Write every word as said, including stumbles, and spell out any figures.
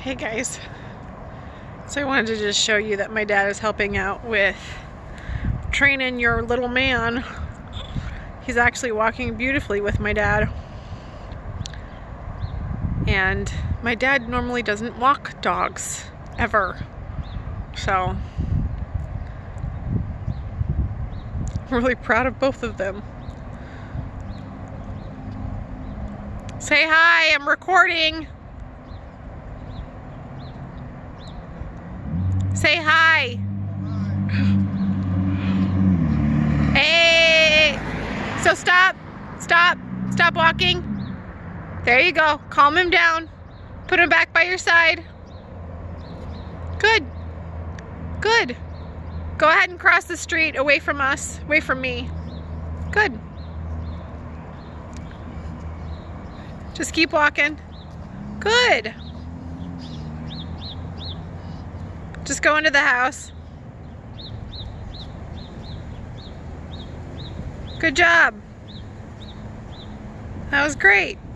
Hey guys, so I wanted to just show you that my dad is helping out with training your little man. He's actually walking beautifully with my dad. And my dad normally doesn't walk dogs, ever. So, I'm really proud of both of them. Say hi, I'm recording. Say hi. Hey. So stop. Stop. Stop walking. There you go. Calm him down. Put him back by your side. Good. Good. Go ahead and cross the street away from us. Away from me. Good. Just keep walking. Good. Just go into the house. Good job. That was great.